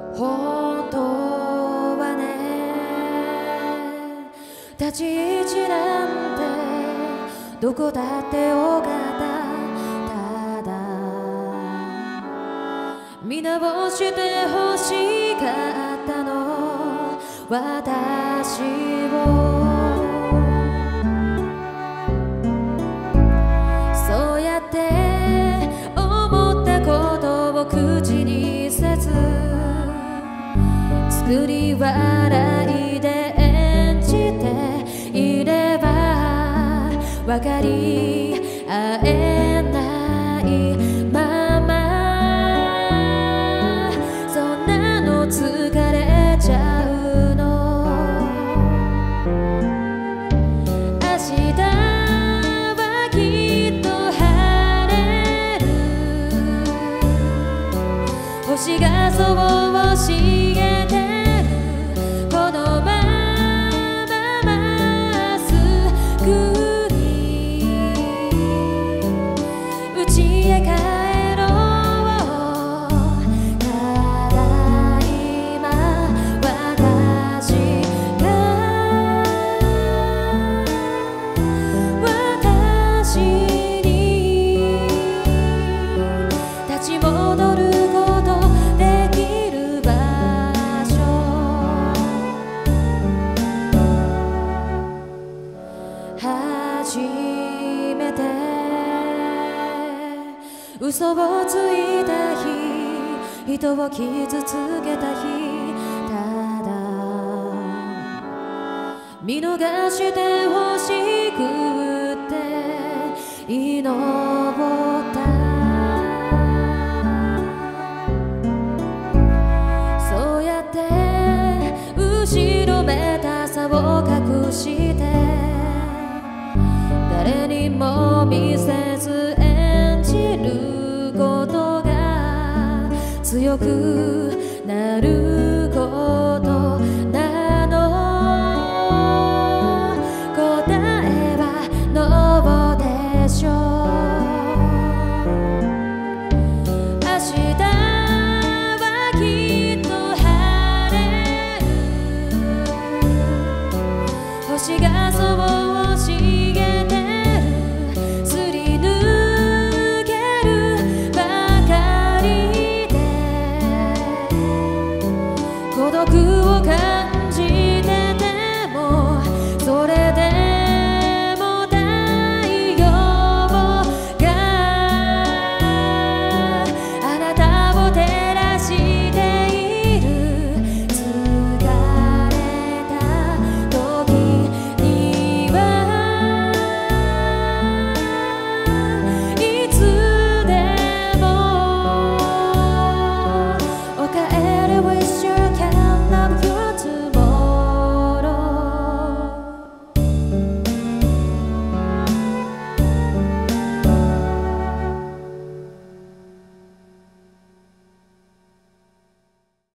本当はね、立ち位置なんてどこだってよかった。ただ見直してほしかったの、私を。そうやって思ったことを口にせず、作り笑いで演じていれば分かり合えないまま、そんなの疲れちゃうの。明日はきっと晴れる、星がそう教えて嘘をついた日、人を傷つけた日、ただ見逃してほしくって祈った。そうやって後ろめたさを隠して誰にも見せず演じることが強くなること。